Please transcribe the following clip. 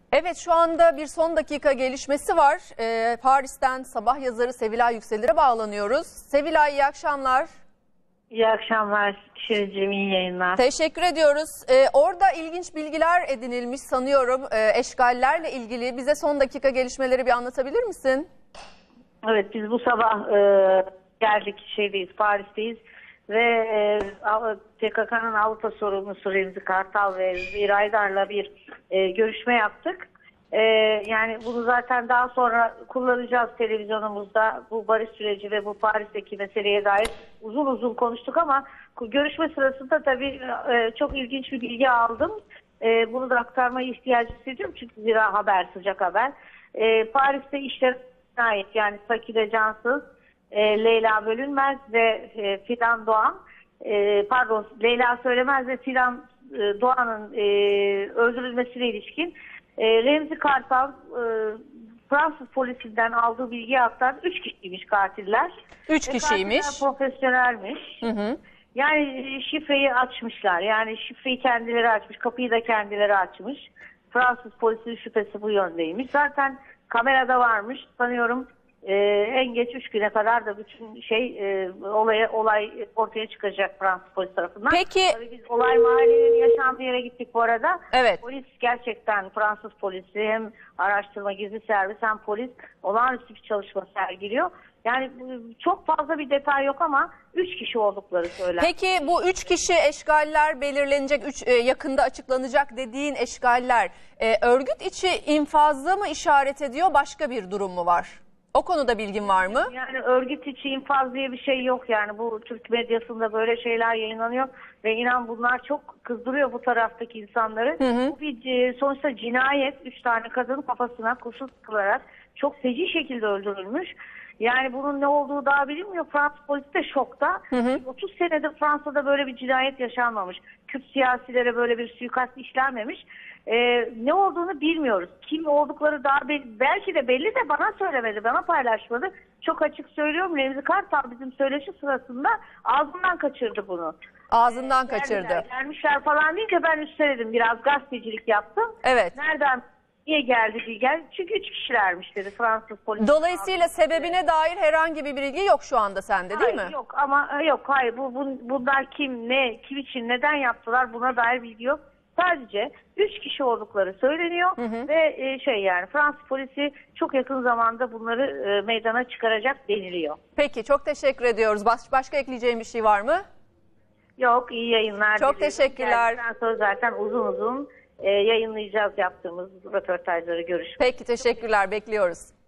Evet, şu anda bir son dakika gelişmesi var. Paris'ten sabah yazarı Sevilay Yükselir'e bağlanıyoruz. Sevilay, iyi akşamlar. İyi akşamlar Şirin'cim, iyi yayınlar. Teşekkür ediyoruz. Orada ilginç bilgiler edinilmiş sanıyorum eşgallerle ilgili. Bize son dakika gelişmeleri bir anlatabilir misin? Evet, biz bu sabah geldik, Paris'teyiz ve PKK'nın Avrupa sorumlusu Remzi Kartal ve Zübeyir Aydar'la bir görüşme yaptık. Yani bunu zaten daha sonra kullanacağız televizyonumuzda. Bu barış süreci ve bu Paris'teki meseleye dair uzun uzun konuştuk ama görüşme sırasında tabii çok ilginç bir bilgi aldım. Bunu da aktarmaya ihtiyacı hissediyorum çünkü zira haber, sıcak haber. Paris'te işler ait, yani Sakine Cansız, Leyla Bölünmez ve Fidan Doğan, Leyla Söylemez ve Fidan Doğan'ın öldürülmesine ilişkin Remzi Kartal Fransız polisinden aldığı bilgiye aktar 3 kişiymiş katiller. 3 kişiymiş. Katiller profesyonelmiş. Hı. Yani şifreyi açmışlar. Yani şifreyi kendileri açmış. Kapıyı da kendileri açmış. Fransız polisinin şüphesi bu yöndeymiş. Zaten kamerada varmış. Sanıyorum en geç 3 güne kadar da bütün olay ortaya çıkacak Fransız polis tarafından. Peki. Tabii biz olay mahallenin yaşandığı yere gittik bu arada. Evet. Polis gerçekten, Fransız polisi hem araştırma gizli servis hem polis olağanüstü bir çalışma sergiliyor. Yani çok fazla bir detay yok ama 3 kişi oldukları söylenmiş. Peki bu 3 kişi eşgaller belirlenecek, yakında açıklanacak dediğin eşgaller örgüt içi infazı mı işaret ediyor, başka bir durum mu var? O konuda bilgin var mı? Yani örgüt içi infaz diye bir şey yok, yani bu Türk medyasında böyle şeyler yayınlanıyor ve inan bunlar çok kızdırıyor bu taraftaki insanları. Hı. Bu bir sonuçta cinayet. 3 tane kadın kafasına kurşun sıkılarak çok feci şekilde öldürülmüş. Yani bunun ne olduğu daha bilinmiyor. Fransız polisi de şokta. Hı. 30 senedir Fransa'da böyle bir cinayet yaşanmamış. Kürt siyasilere böyle bir suikast işlenmemiş. Ne olduğunu bilmiyoruz. Kim oldukları daha belki de belli de bana söylemedi, bana paylaşmadı. Çok açık söylüyorum, Remzi Kartal bizim söyleşi sırasında ağzından kaçırdı bunu. Ağzından kaçırdı. Gelmişler falan deyince ben üsteledim, biraz gazetecilik yaptım. Evet. Nereden, niye geldi diye geldi. Çünkü 3 kişilermiş dedi Fransız polisi. Dolayısıyla sebebine dair herhangi bir bilgi yok şu anda sende, değil mi? Yok ama hayır, bunlar kim, ne, kim için, neden yaptılar, buna dair bilgi yok. Sadece 3 kişi oldukları söyleniyor. Ve yani Fransız polisi çok yakın zamanda bunları meydana çıkaracak deniliyor. Peki, çok teşekkür ediyoruz. Başka ekleyeceğim bir şey var mı? Yok, iyi yayınlar. Çok teşekkürler. Sonra zaten uzun uzun yayınlayacağız yaptığımız röportajları, görüşmek. Peki, teşekkürler, bekliyoruz.